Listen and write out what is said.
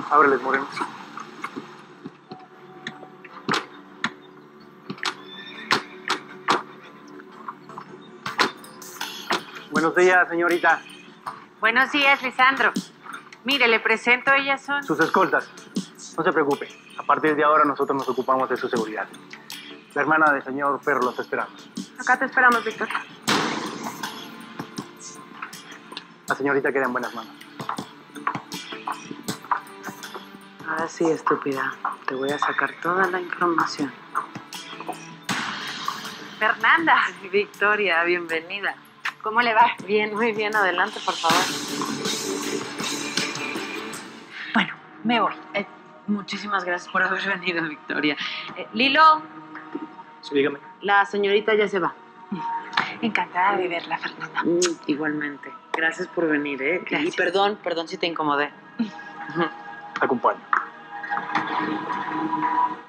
Ábreles, Moreno. Buenos días, señorita. Buenos días, Lisandro. Mire, le presento, ellas son... Sus escoltas. No se preocupe. A partir de ahora nosotros nos ocupamos de su seguridad. La hermana del señor Ferro los esperamos. Acá te esperamos, Víctor. La señorita queda en buenas manos. Ahora sí, estúpida. Te voy a sacar toda la información. Fernanda. Victoria, bienvenida. ¿Cómo le va? Bien, muy bien. Adelante, por favor. Bueno, me voy. Muchísimas gracias por haber venido, Victoria. Lilo. Sí, dígame. La señorita ya se va. Encantada de verla, Fernanda. Igualmente. Gracias por venir, ¿eh? Gracias. Y perdón si te incomodé. Acompaño.